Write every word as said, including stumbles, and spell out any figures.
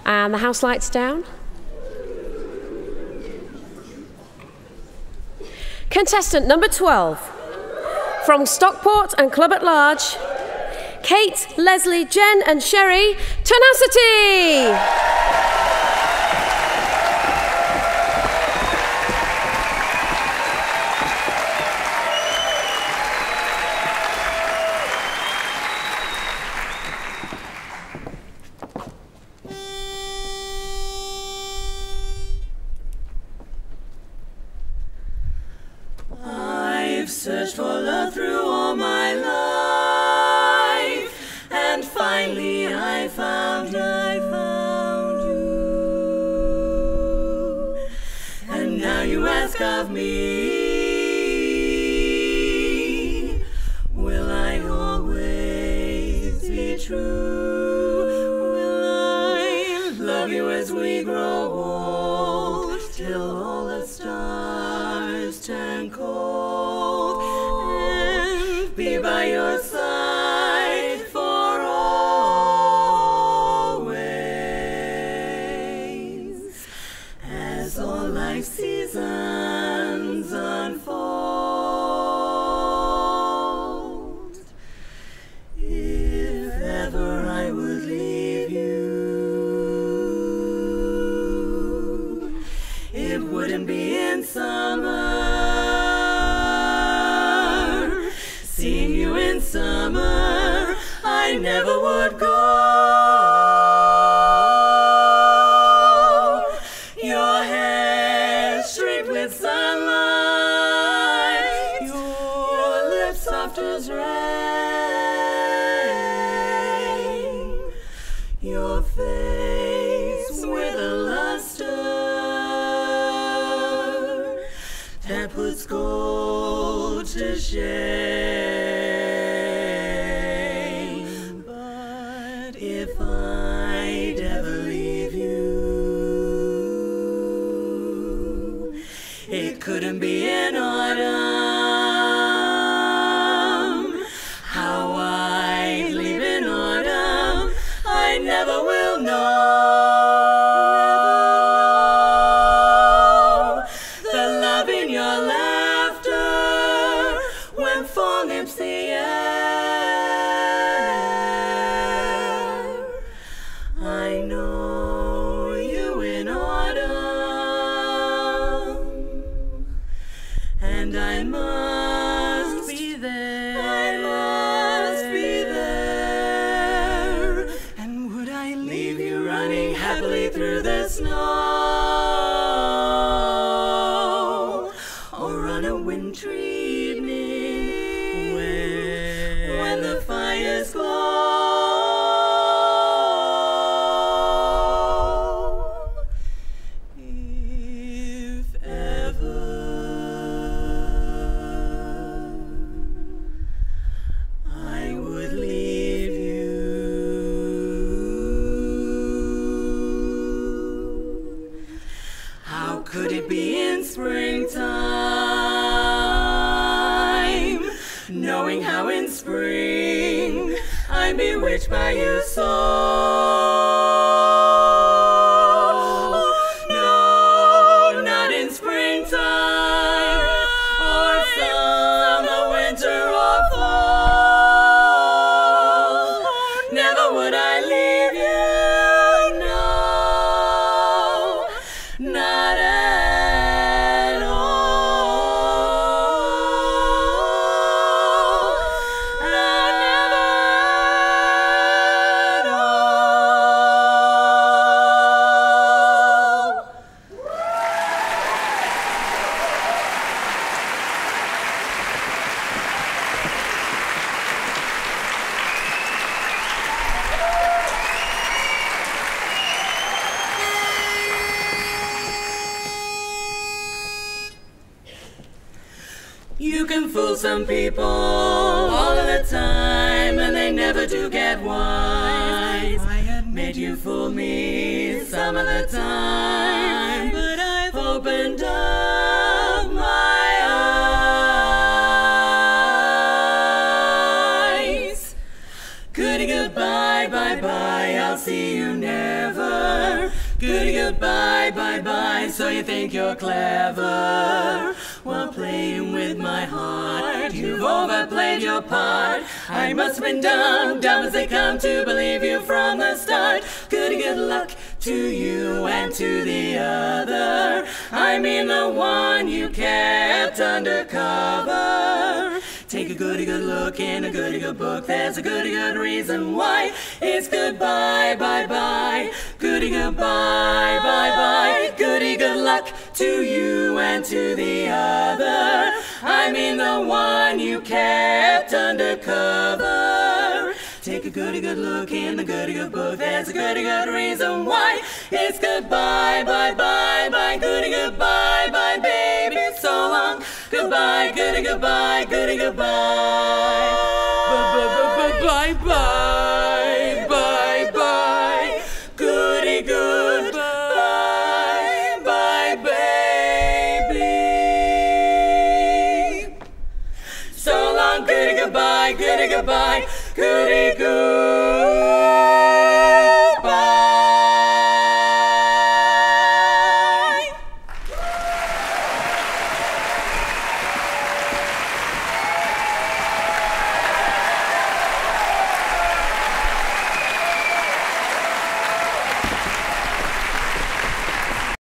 And the house lights down. Contestant number twelve, from Stockport and Club at Large, Kate, Leslie, Jen and Sherry, Tone-Acity! Searched for love through all my life, and finally I found you, I found you. And now you ask of me, will I always be true? Will I love you as we grow old, till all the stars turn cold? Be by your side for always, as all life's seasons unfold. If ever I would leave you, it wouldn't be in summer. Seeing you in summer, I never would go. Your hair streaked with sunlight, your lips soft as rain, your face with a luster that puts gold to shame. But if I'd ever leave you, it couldn't be in autumn. How I'd leave in autumn, I never will know. The love in your laughter when fall nips the air. I know you in autumn, and I must be there. I must be there. And would I leave you running happily through the snow, or on a wintry evening when, when the fires glow? If ever I would leave you, how could it be in springtime, knowing how in spring I'm bewitched by you so? No, not in springtime, or summer, winter, or fall. Never would I leave you, no, not at all. Never at all. You can fool some people all of the time, and they never do get wise. I admit you fool me some of the time, but I've opened up my eyes. Goody goodbye. goodbye, bye bye, I'll see you never. Goody goodbye, bye bye, so you think you're clever. While playing with my heart, you've overplayed your part. I must have been dumb, dumb as they come to believe you from the start. Goody good luck to you and to the other. I mean the one you kept undercover. Take a goody good look in a goody good book. There's a goody good reason why. It's goodbye, bye bye. Goody goodbye, bye bye. Goody good luck to you and to the other. I mean the one you kept undercover. Take a goody good look in the goody good book. There's a goody good reason why. It's goodbye, bye bye bye. Goody goodbye, bye baby. So long. Goodbye, goody goodbye, goody goodbye. Bye bye bye bye bye. Goody goodbye, bye baby. So long, goody goodbye, goody goodbye, goody goodbye.